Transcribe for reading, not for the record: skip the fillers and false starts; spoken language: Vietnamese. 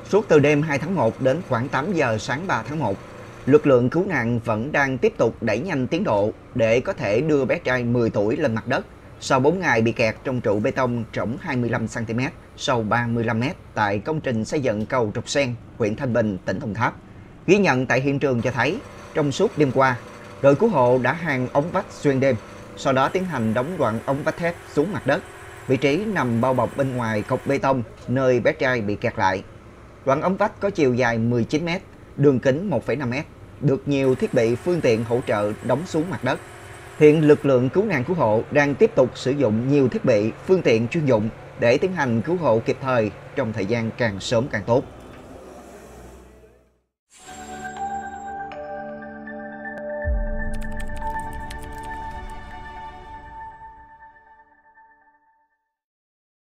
Suốt từ đêm 2 tháng 1 đến khoảng 8 giờ sáng 3 tháng 1, lực lượng cứu nạn vẫn đang tiếp tục đẩy nhanh tiến độ để có thể đưa bé trai 10 tuổi lên mặt đất sau 4 ngày bị kẹt trong trụ bê tông rộng 25 cm, sâu 35 m tại công trình xây dựng cầu Trục Sen, huyện Thanh Bình, tỉnh Đồng Tháp. Ghi nhận tại hiện trường cho thấy, trong suốt đêm qua, đội cứu hộ đã hàn ống vách xuyên đêm, sau đó tiến hành đóng đoạn ống vách thép xuống mặt đất, vị trí nằm bao bọc bên ngoài cọc bê tông nơi bé trai bị kẹt lại. Đoạn ống vách có chiều dài 19 m, đường kính 1,5 m, được nhiều thiết bị phương tiện hỗ trợ đóng xuống mặt đất. Hiện lực lượng cứu nạn cứu hộ đang tiếp tục sử dụng nhiều thiết bị phương tiện chuyên dụng để tiến hành cứu hộ kịp thời trong thời gian càng sớm càng tốt.